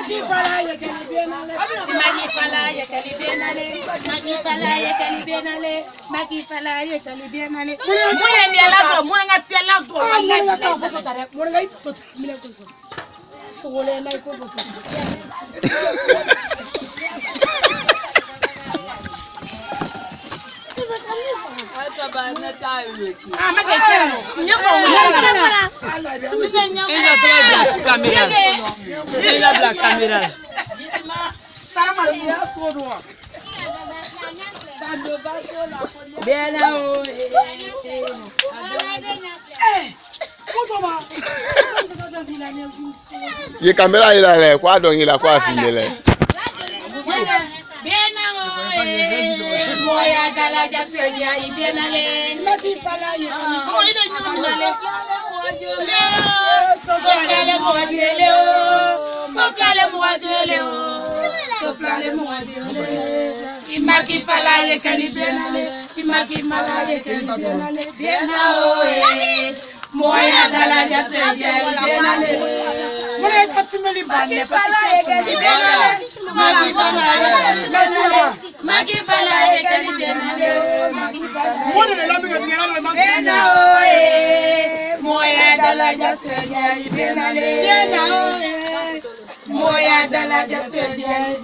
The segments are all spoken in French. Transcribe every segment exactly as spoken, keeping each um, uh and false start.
Maki fala ye kali benale. Maki fala ye kali benale. Maki fala ye kali benale. Maki fala ye kali benale. Muna ni alago, muna ngati alago. Wallahi ngata foto tare. Muna ngai foto mile koso. Sole na iko foto. Ah, ma j'ai quel nom? Il y a pas black caméra. Il y a black caméra. Bien là-haut. Ye caméra il a l'air quoi donc il a quoi filmer là. Moya dala jaseja ibenale mati fala ye mo ide nyamale soflale moajele o soflale moajele o soflale moajele imaki fala ye kalibenale imaki mala ye kalibenale benao e moya dala jaseja ibenale mole ka fimeli bande fala ye kalibenale maki fala ye Maki fala ye kali benale, maki fala ye benale, moya dala jasweja benale, moya dala jasweja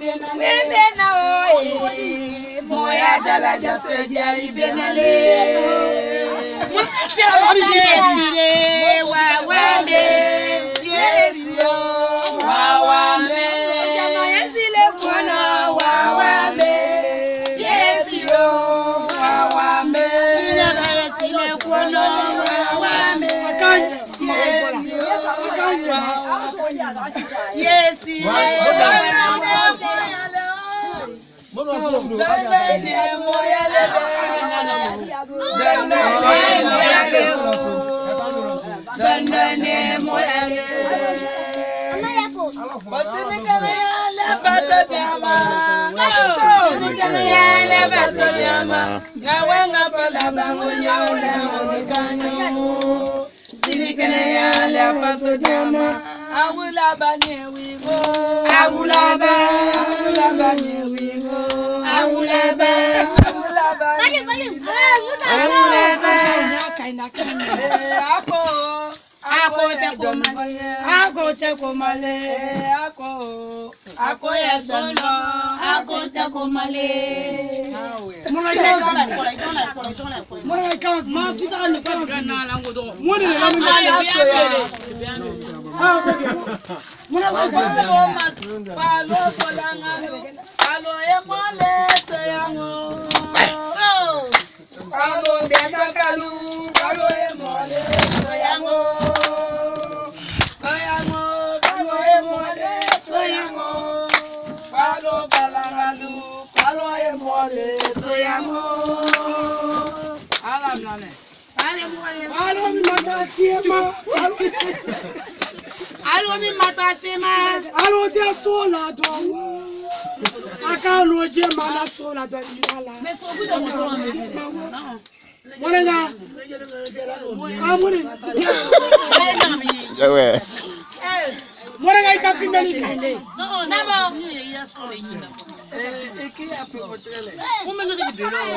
benale, moya dala jasweja benale, yesile wawame, yesio wawame, yesile kono wawame. Yes, Silikaya la paso dama, awula banye wigo, awula ba, awula banye wigo, awula ba, awula ba, awula ba, kaina kaina, ako, ako te komale, ako te komale, ako, ako ya solo, ako te komale. Mona ikaw, mona ikaw, ma kita ni ikaw na lang go do. Mona ni lang ni ah, mona ikaw ma palo polanga, palo e mole sayango. Palo de kalu, palo e mole sayango. Sayango, palo e mole sayango. Palo balangalu, palo e mole sayango. Alam nane. Alo mi matasema. Alo mi matasema. Alo dia sola dongo. Akalo je mala sola do ilala. Mais so good on Mona nga. Ah mona. Ja ouais. Mona nga ikafi meli kande. Non non. Eh, e qui a fait votre